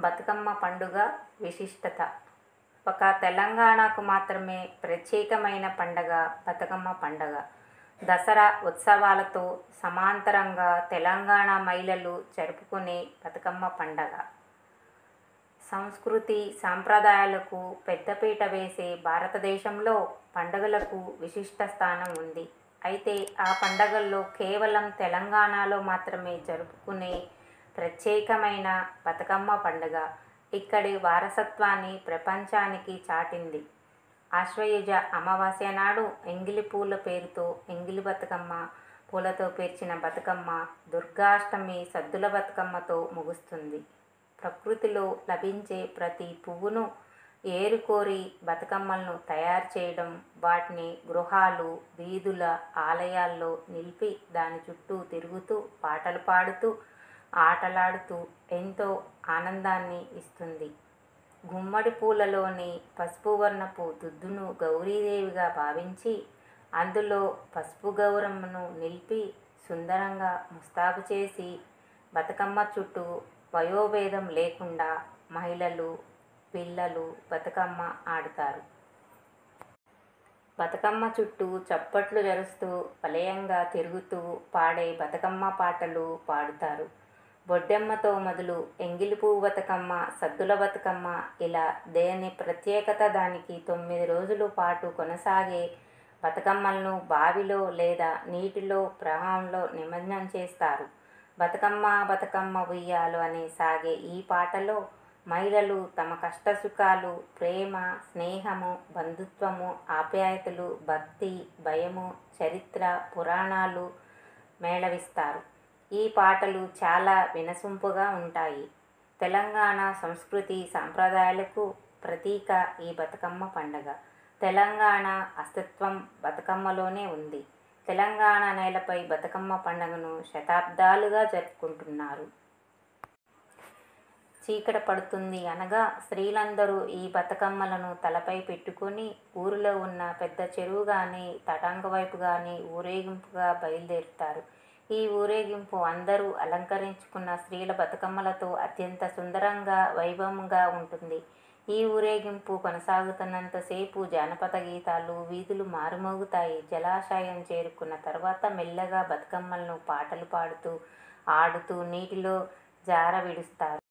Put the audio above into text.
బతుకమ్మ పండుగ విశిష్టత. ఒక తెలంగాణకు మాత్రమే ప్రత్యేకమైన పండగ బతుకమ్మ పండగ. దసరా ఉత్సవాలతో సమాంతరంగా తెలంగాణ మహిళలు జరుపుకునే బతుకమ్మ పండగ. సంస్కృతి సాంప్రదాయాలకు పెద్దపీట వేసే భారతదేశంలో పండుగలకు విశిష్ట స్థానం ఉంది. అయితే ఆ పండుగల్లో కేవలం తెలంగాణలో మాత్రమే జరుపుకునే ప్రత్యేకమైన బతుకమ్మ పండుగ ఇక్కడి వారసత్వాన్ని ప్రపంచానికి చాటింది. ఆశ్వయుజ అమావాస్య నాడు ఎంగిలి పూల పేరుతో ఎంగిలి బతుకమ్మ, పూలతో పేర్చిన బతుకమ్మ, దుర్గాష్టమి సద్దుల బతుకమ్మతో ముగుస్తుంది. ప్రకృతిలో లభించే ప్రతి పువ్వును ఏరుకోరి బతుకమ్మలను తయారు చేయడం, వాటిని గృహాలు, వీధుల, ఆలయాల్లో నిలిపి దాని చుట్టూ తిరుగుతూ పాటలు పాడుతూ ఆటలాడుతూ ఎంతో ఆనందాన్ని ఇస్తుంది. గుమ్మడి పూలలోని పసుపు వర్ణపు దుద్దును గౌరీదేవిగా భావించి అందులో పసుపు గౌరమ్మను నిలిపి సుందరంగా ముస్తాబు చేసి బతుకమ్మ చుట్టూ వయోభేదం లేకుండా మహిళలు, పిల్లలు బతుకమ్మ ఆడుతారు. బతుకమ్మ చుట్టూ చప్పట్లు జరుస్తూ వలయంగా తిరుగుతూ పాడే బతుకమ్మ పాటలు పాడుతారు. బొడ్డెమ్మతో మొదలు ఎంగిలి పువ్వు బతుకమ్మ, సద్దుల బతుకమ్మ ఇలా దేని ప్రత్యేకత దానికి 9 రోజుల పాటు కొనసాగే బతుకమ్మలను బావిలో లేదా నీటిలో ప్రవాహంలో నిమజ్జనం చేస్తారు. బతుకమ్మ బతుకమ్మ ఉయ్యాలు అనే సాగే ఈ పాటలో మహిళలు తమ కష్టసుఖాలు, ప్రేమ, స్నేహము, బంధుత్వము, ఆప్యాయతలు, భక్తి, భయము, చరిత్ర, పురాణాలు మేళవిస్తారు. ఈ పాటలు చాలా వినసొంపుగా ఉంటాయి. తెలంగాణ సంస్కృతి సాంప్రదాయాలకు ప్రతీక ఈ బతుకమ్మ పండుగ. తెలంగాణ అస్తిత్వం బతుకమ్మలోనే ఉంది. తెలంగాణ నేలపై బతుకమ్మ పండుగను శతాబ్దాలుగా జరుపుకుంటున్నారు. చీకట పడుతుంది అనగా స్త్రీలందరూ ఈ బతుకమ్మలను తలపై పెట్టుకొని ఊరిలో ఉన్న పెద్ద చెరువు కానీ తటాంగ వైపు కానీ ఊరేగింపుగా బయలుదేరుతారు. ఈ ఊరేగింపు అందరూ అలంకరించుకున్న స్త్రీల బతుకమ్మలతో అత్యంత సుందరంగా, వైభవంగా ఉంటుంది. ఈ ఊరేగింపు కొనసాగుతున్నంతసేపు జానపద గీతాలు, వీధులు మారుమోగుతాయి. జలాశయం చేరుకున్న తర్వాత మెల్లగా బతుకమ్మలను పాటలు పాడుతూ, ఆడుతూ నీటిలో జార విడుస్తారు.